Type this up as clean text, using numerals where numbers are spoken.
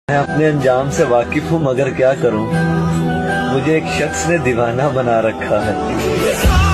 मैं अपने अंजाम से वाकिफ हूँ मगर क्या करूँ, मुझे एक शख्स ने दीवाना बना रखा है।